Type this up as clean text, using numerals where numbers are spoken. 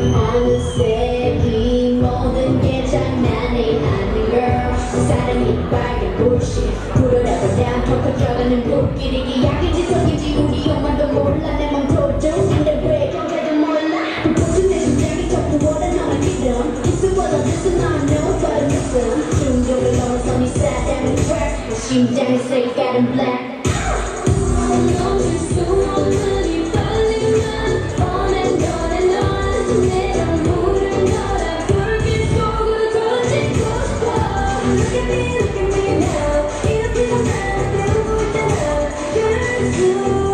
어느새 이 모든 게 장난이 아닌 girl 사랑이 빨간 bullshit 불어나버려 터져가는 불길이 약인지 석인지 우리 엄마도 몰라 내 맘 도저 근데 왜 경찰도 몰라 불꽃은 내 심장이 덮어오라 너만 믿음 있어보다 listen I know but listen 충격을 넘어선 이 사랑은 crack 내 심장의 색깔은 black 멈출 수 없는 이 떨림은 on and on and on 내가 모르는 거라 불빛 속으로 던지고 싶어 Look at me now 이렇게 난 살아가고 있잖아 You're so